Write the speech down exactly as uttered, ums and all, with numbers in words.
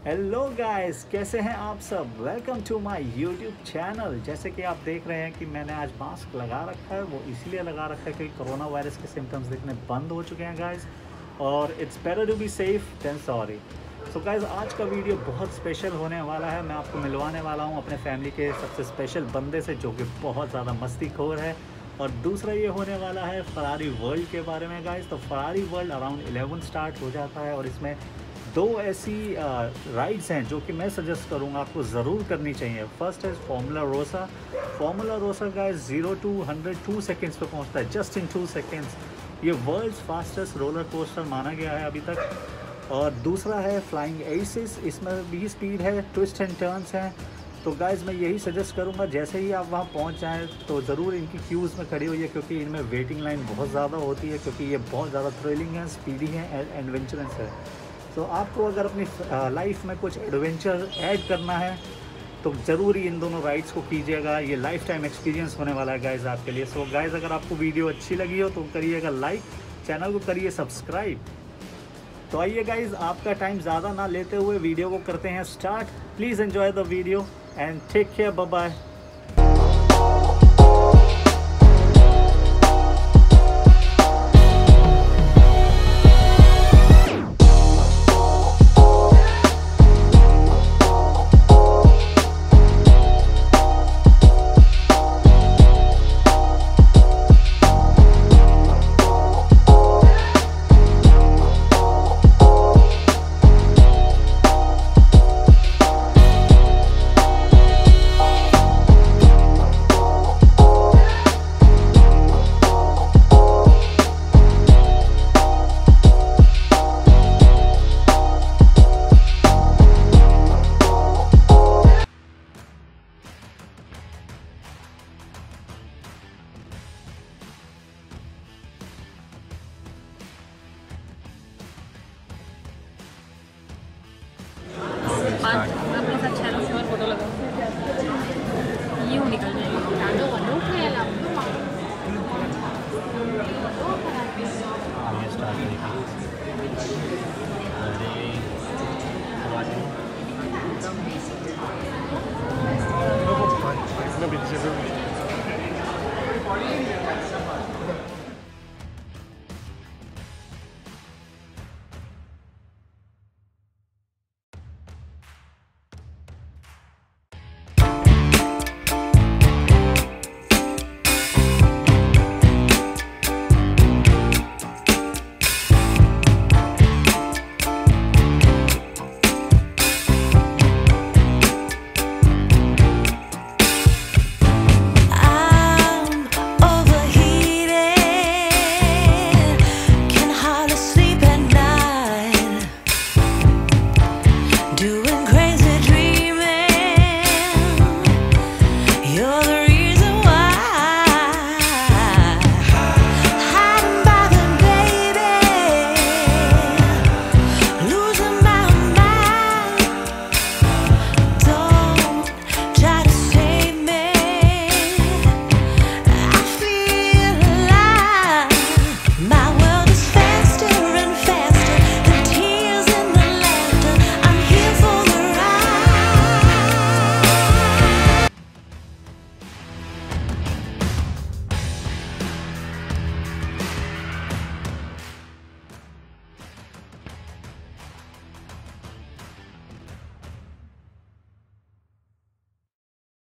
Hello guys, कैसे हैं आप सब। Welcome to my YouTube channel. जैसे कि आप देख रहे हैं कि मैंने आज मास्क लगा रखा है, वो इसलिए लगा रखा है क्योंकि कोरोना वायरस के सिम्टम्स दिखने बंद हो चुके हैं गाइस, और it's better to be safe than sorry. So guys, आज का वीडियो बहुत स्पेशल होने वाला है। मैं आपको मिलवाने वाला हूँ अपने फैमिली के सबसे स्पेशल बंदे से, जो कि बहुत ज़्यादा मस्तीखोर है। और दूसरा ये होने वाला है फरारी वर्ल्ड के बारे में गाइस। तो Ferrari World around eleven start हो जाता है, और इसमें दो ऐसी राइड्स हैं जो कि मैं सजेस्ट करूँगा आपको ज़रूर करनी चाहिए। फर्स्ट है Formula Rossa. Formula Rossa guys zero to hundred two seconds पे पहुंचता है, जस्ट इन टू सेकेंड्स। ये वर्ल्ड्स फास्टेस्ट रोलर कोस्टर माना गया है अभी तक। और दूसरा है फ्लाइंग एसिस, इसमें भी स्पीड है, ट्विस्ट एंड टर्न्स हैं। तो गाइस मैं यही सजेस्ट करूँगा, जैसे ही आप वहाँ पहुँच जाएँ तो ज़रूर इनकी क्यूज़ में खड़ी होइए, क्योंकि इनमें वेटिंग लाइन बहुत ज़्यादा होती है, क्योंकि ये बहुत ज़्यादा थ्रिलिंग है, स्पीडी है एंड एडवेंचरस है। तो आपको अगर अपनी लाइफ में कुछ एडवेंचर ऐड करना है तो ज़रूर ही इन दोनों राइड्स को कीजिएगा। ये लाइफ टाइम एक्सपीरियंस होने वाला है गाइस आपके लिए। सो गाइस, अगर आपको वीडियो अच्छी लगी हो तो करिएगा लाइक, चैनल को करिए सब्सक्राइब। तो आइए गाइस, आपका टाइम ज़्यादा ना लेते हुए वीडियो को करते हैं start. Please enjoy the video and take care, bye bye. Start.